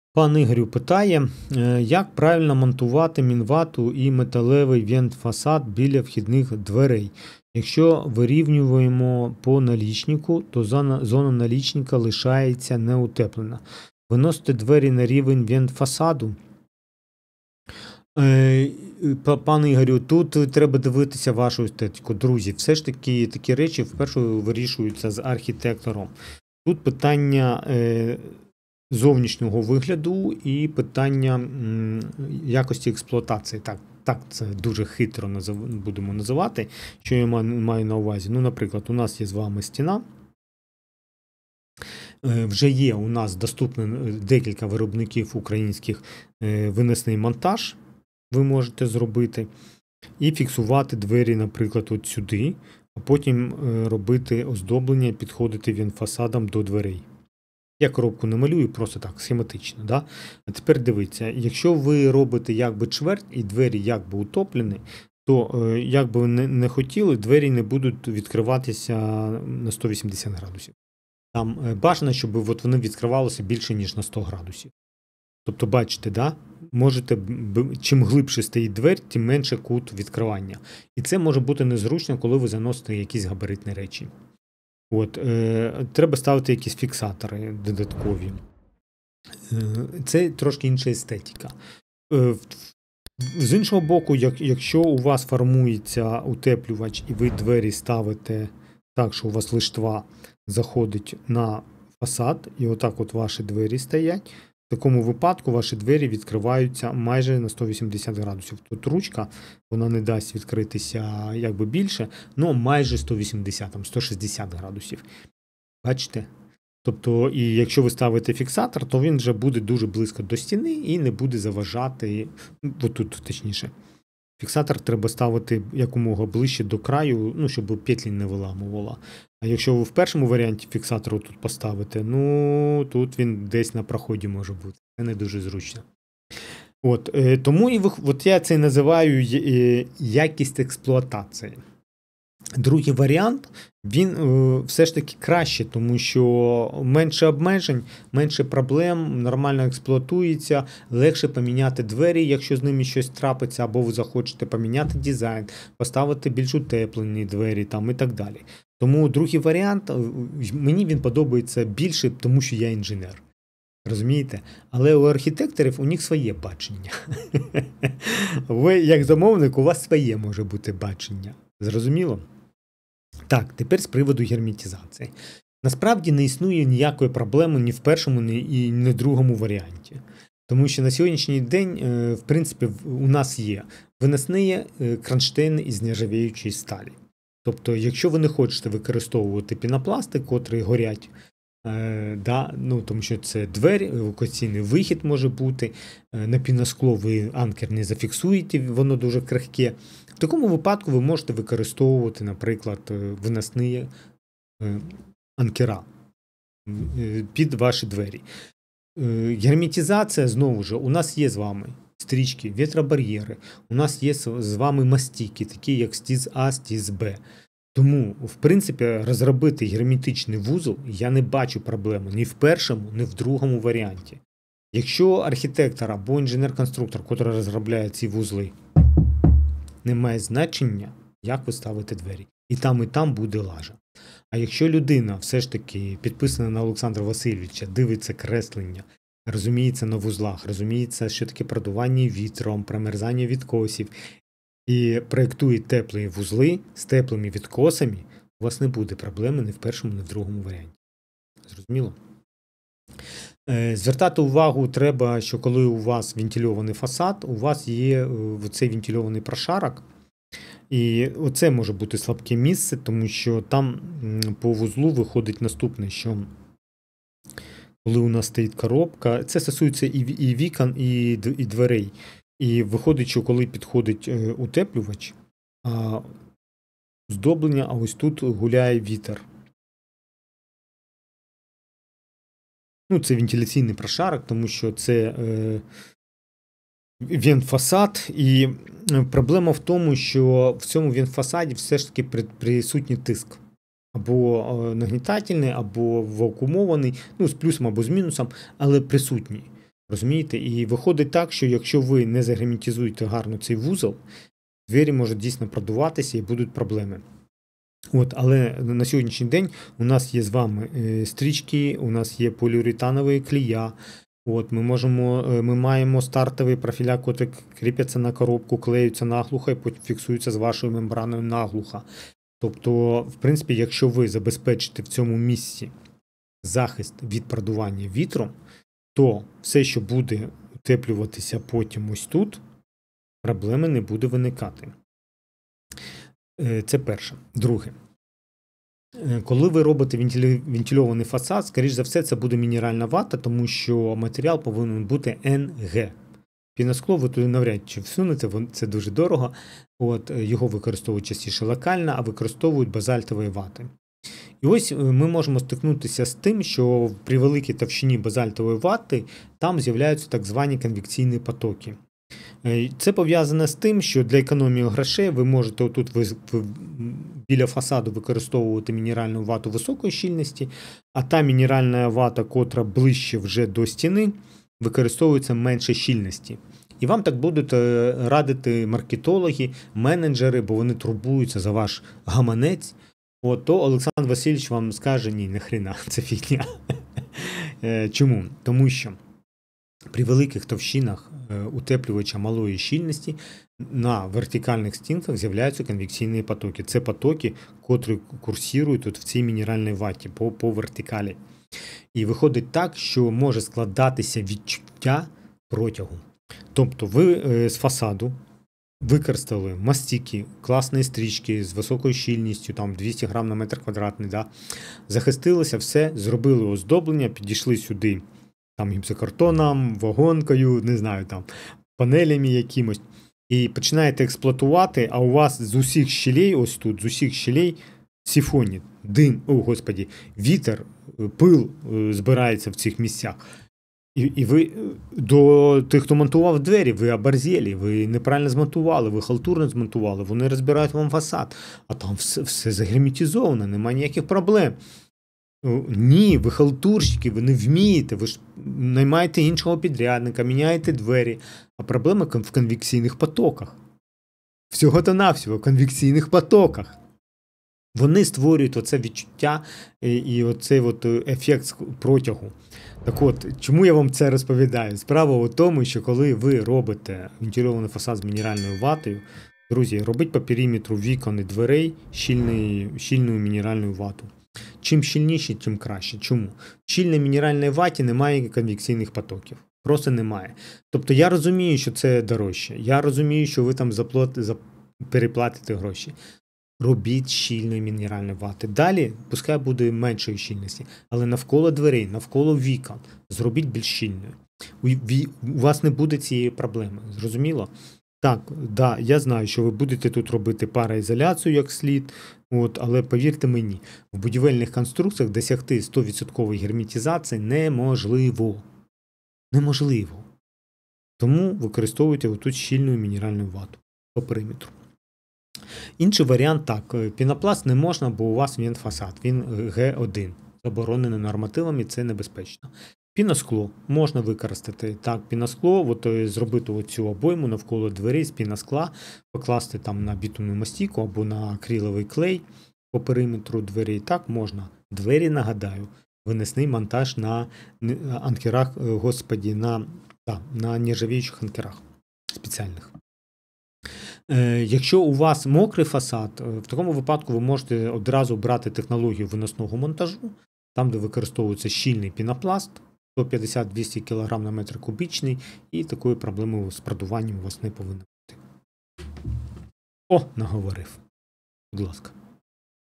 Пан Ігорю питає, як правильно монтувати мінвату і металевий вент-фасад біля вхідних дверей. Якщо вирівнюємо по налічнику, то зона налічника лишається неутеплена. Виносити двері на рівень вент-фасаду. Пане Ігорю, тут треба дивитися вашу естетику. Друзі, все ж таки такі речі вперше вирішуються з архітектором. Тут питання зовнішнього вигляду і питання якості експлуатації. Так, це дуже хитро будемо називати, що я маю на увазі. Ну, наприклад, у нас є з вами стіна. Вже є у нас доступно декілька виробників українських винесений монтаж, ви можете зробити, і фіксувати двері, наприклад, от сюди, а потім робити оздоблення, підходити вент-фасадом до дверей. Я коробку не малюю, просто так, схематично. Да? А тепер дивіться, якщо ви робите якби чверть і двері якби утоплені, то як би ви не хотіли, двері не будуть відкриватися на 180 градусів. Там бажано, щоб от вони відкривалися більше, ніж на 100 градусів. Тобто, бачите, да? Можете, чим глибше стоїть двері, тим менше кут відкривання. І це може бути незручно, коли ви заносите якісь габаритні речі. От, треба ставити якісь фіксатори додаткові. Це трошки інша естетика. З іншого боку, якщо у вас формується утеплювач і ви двері ставите так, що у вас лиштва заходить на фасад, і отак от ваші двері стоять, в такому випадку ваші двері відкриваються майже на 180 градусів. Тут ручка, вона не дасть відкритися якби більше, але майже 180, 160 градусів. Бачите? Тобто, і якщо ви ставите фіксатор, то він вже буде дуже близько до стіни і не буде заважати, отут точніше. Фіксатор треба ставити якомога ближче до краю, ну, щоб петлі не виламувала. А якщо ви в першому варіанті фіксатору тут поставите, ну, тут він десь на проході може бути. Це не дуже зручно. От, тому от я це називаю якість експлуатації. Другий варіант, він все ж таки краще, тому що менше обмежень, менше проблем, нормально експлуатується, легше поміняти двері, якщо з ними щось трапиться, або ви захочете поміняти дизайн, поставити більш утеплені двері там, і так далі. Тому другий варіант, мені він подобається більше, тому що я інженер. Розумієте? Але у архітекторів у них своє бачення. Ви, як замовник, у вас своє може бути бачення. Зрозуміло? Так, тепер з приводу герметизації. Насправді не існує ніякої проблеми ні в першому, ні в другому варіанті. Тому що на сьогоднішній день, в принципі, у нас є виносні кронштейни із нержавіючої сталі. Тобто, якщо ви не хочете використовувати пінопласти, котрі горять, ну, тому що це двері, евакуаційний вихід може бути, на піноскло ви анкер не зафіксуєте, воно дуже крихке. В такому випадку ви можете використовувати, наприклад, виносні анкера під ваші двері. Герметизація, знову ж, у нас є з вами стрічки, вітробар'єри, у нас є з вами мастики, такі як стіз А, стіз Б. Тому, в принципі, розробити герметичний вузол я не бачу проблеми ні в першому, ні в другому варіанті. Якщо архітектор або інженер-конструктор, який розробляє ці вузли, не має значення, як ви ставите двері. І там буде лажа. А якщо людина все ж таки підписана на Олександра Васильовича, дивиться креслення, розуміється на вузлах, розуміється, що таке продування вітром, промерзання відкосів, і проєктує теплі вузли з теплими відкосами, у вас не буде проблеми ні в першому, ні в другому варіанті. Зрозуміло? Звертати увагу треба, що коли у вас вентильований фасад, у вас є цей вентильований прошарок, і оце може бути слабке місце, тому що там по вузлу виходить наступне, що коли у нас стоїть коробка, це стосується і вікон, і дверей. І виходить, що коли підходить утеплювач, здоблення, а ось тут гуляє вітер. Ну, це вентиляційний прошарок, тому що це вент-фасад. І проблема в тому, що в цьому вент-фасаді все ж таки присутній тиск. Або нагнітательний, або вакуумований, ну, з плюсом або з мінусом, але присутній. Розумієте? І виходить так, що якщо ви не загерметизуєте гарно цей вузол, двері можуть дійсно продуватися і будуть проблеми. Але на сьогоднішній день у нас є з вами стрічки, у нас є поліуретанові клея. Ми маємо стартові профіля, які кріпляться на коробку, клеються наглухо і потім фіксуються з вашою мембраною наглухо. Тобто, в принципі, якщо ви забезпечите в цьому місці захист від продування вітром, то все, що буде утеплюватися потім ось тут, проблеми не буде виникати. Це перше. Друге. Коли ви робите вентильований фасад, скоріш за все, це буде мінеральна вата, тому що матеріал повинен бути НГ. Піноскло ви туди навряд чи всунете, це дуже дорого. Його використовують частіше локально, а використовують базальтові вати. І ось ми можемо стикнутися з тим, що при великій товщині базальтової вати там з'являються так звані конвекційні потоки. Це пов'язано з тим, що для економії грошей ви можете отут біля фасаду використовувати мінеральну вату високої щільності, а та мінеральна вата, котра ближче вже до стіни, використовується менше щільності. І вам так будуть радити маркетологи, менеджери, бо вони турбуються за ваш гаманець. То Олександр Васильович вам скаже: ні, нахрена, це фігня. Чому? Тому що при великих товщинах утеплювача малої щільності на вертикальних стінках з'являються конвекційні потоки. Це потоки, котрі курсують в цій мінеральній ваті по вертикалі. І виходить так, що може складатися відчуття протягу. Тобто ви з фасаду використали мастики, класні стрічки з високою щільністю, там 200 грам на метр квадратний, захистилися, все, зробили оздоблення, підійшли сюди там гіпсокартоном, вагонкою, не знаю, там панелями якимось, і починаєте експлуатувати, а у вас з усіх щелей, ось тут, з усіх щелей сифонить, дим, вітер, пил збирається в цих місцях. І ви до тих, хто монтував двері, ви оборзели, ви неправильно змонтували, ви халтурно змонтували, вони розбирають вам фасад, а там все загерметизовано, немає ніяких проблем. Ні, ви халтурщики, ви не вмієте, ви ж наймаєте іншого підрядника, міняєте двері, а проблема в конвекційних потоках. Всього-то-навсього в конвекційних потоках. Вони створюють оце відчуття і оцей ефект протягу. Так чому я вам це розповідаю? Справа у тому, що коли ви робите вентильований фасад з мінеральною ватою, друзі, робіть по периметру вікон і дверей щільною мінеральною вату. Чим щільніше, тим краще. Чому? В щільній мінеральній ваті немає конвекційних потоків. Просто немає. Тобто я розумію, що це дорожче. Я розумію, що ви там переплатите гроші. Робіть щільної мінеральної вати. Далі, пускай буде меншої щільності, але навколо дверей, навколо вікон зробіть більш щільною. У вас не буде цієї проблеми. Зрозуміло? Так, я знаю, що ви будете тут робити пароізоляцію як слід, але повірте мені, в будівельних конструкціях досягти 100% герметизації неможливо. Неможливо. Тому використовуйте отут щільну мінеральну вату по периметру. Інший варіант так, пінопласт не можна, бо у вас він фасад, він Г1, заборонений нормативами, це небезпечно. Піноскло можна використати. Так, піноскло, зробити оцю обойму навколо дверей з піноскла, покласти там на бітумну мастику або на акриловий клей по периметру дверей. Так, можна. Двері, нагадаю, винесний монтаж на анкерах, на нержавіючих анкерах спеціальних. Якщо у вас мокрий фасад, в такому випадку ви можете одразу брати технологію виносного монтажу, там, де використовується щільний пінопласт, 150-200 кг на метр кубічний, і такої проблеми з продуванням у вас не повинно бути. Наговорив. Будь ласка.